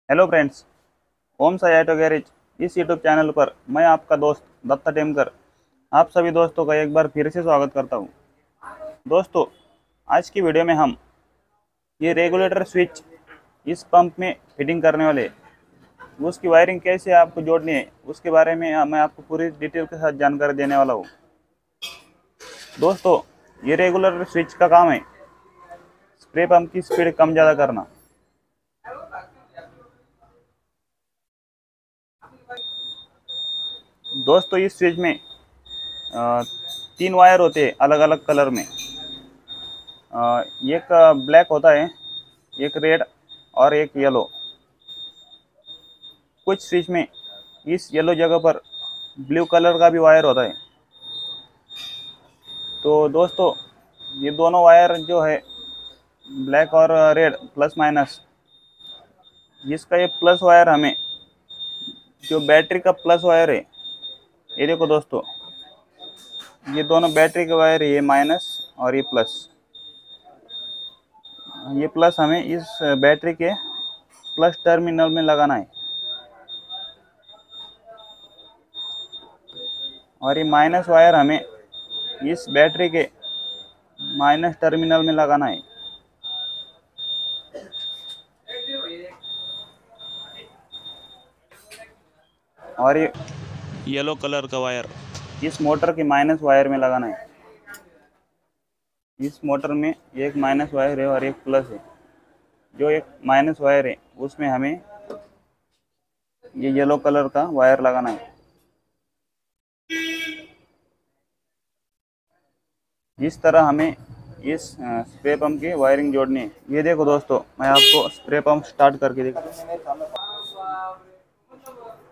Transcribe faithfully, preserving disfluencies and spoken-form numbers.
Hello friends. Om Sai auto garage इस YouTube channel पर मैं आपका दोस्त दत्ता टेमकर आप सभी दोस्तों का एक बार फिर से स्वागत करता हूं। दोस्तों, आज की वीडियो में हम ये रेगुलेटर स्विच इस पंप में फिटिंग करने वाले उसकी वायरिंग कैसे आपको जोड़नी है उसके बारे में मैं आपको पूरी डिटेल के साथ जानकारी देने वाला हूँ। दोस्तों, ये रेगुलेटर स्विच का काम है स्प्रे पंप की स्पीड कम ज़्यादा करना। दोस्तों, इस स्विच में अ, तीन वायर होते हैं अलग अलग कलर में। अ, एक ब्लैक होता है, एक रेड और एक येलो। कुछ स्विच में इस येलो जगह पर ब्लू कलर का भी वायर होता है। तो दोस्तों, ये दोनों वायर जो है ब्लैक और रेड प्लस माइनस, जिसका ये प्लस वायर हमें जो बैटरी का प्लस वायर है, ये देखो दोस्तों, ये दोनों बैटरी के वायर है, ये माइनस और ये प्लस। ये प्लस हमें इस बैटरी के प्लस टर्मिनल में लगाना है और ये माइनस वायर हमें इस बैटरी के माइनस टर्मिनल में लगाना है। और ये येलो कलर का वायर इस मोटर के माइनस वायर में लगाना है। इस मोटर में एक माइनस वायर है और एक प्लस है। जो एक माइनस वायर है उसमें हमें ये येलो कलर का वायर लगाना है। इस तरह हमें इस स्प्रे पंप की वायरिंग जोड़नी है। ये देखो दोस्तों, मैं आपको स्प्रे पंप स्टार्ट करके देखो।